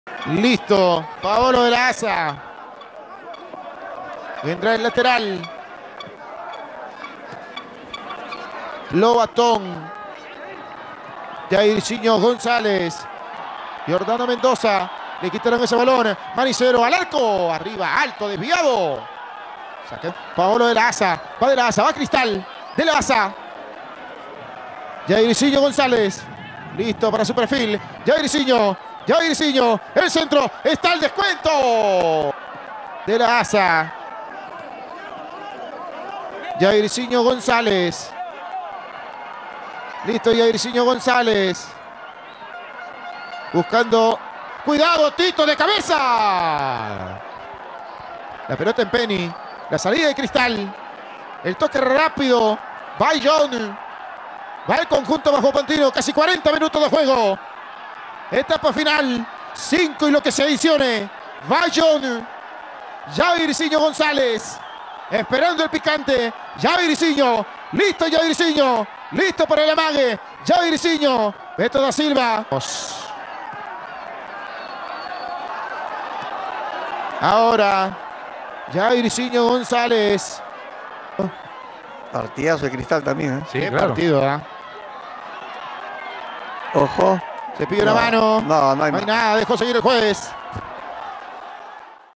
Listo. Paolo de la Asa. Vendrá el lateral. Lobatón. Jairzinho González. Jordano Mendoza. Le quitaron ese balón. Manicero al arco. Arriba, alto, desviado. Saque. Paolo de la Asa. Va de la Asa. Va Cristal. De la Asa. Jairzinho González. Listo para su perfil. Jairzinho. El centro. Está el descuento. De la Asa. Jairzinho González. Listo, Jairzinho González. Buscando. Cuidado, Tito de cabeza. La pelota en Penny. La salida de Cristal. El toque rápido. Va John. Va el conjunto bajo Pantino. Casi 40 minutos de juego. Etapa final. 5 y lo que se adicione. Va John. Jairzinho González. Esperando el picante. Jairzinho. Listo, Jairzinho. Listo para el amague. Jairzinho. Beto da Silva. Ahora. Jairzinho González. Partidazo de Cristal también, ¿eh? Sí, qué claro. Partido, ¿eh? Ojo. Se pide una mano. No hay nada. Dejó seguir el juez.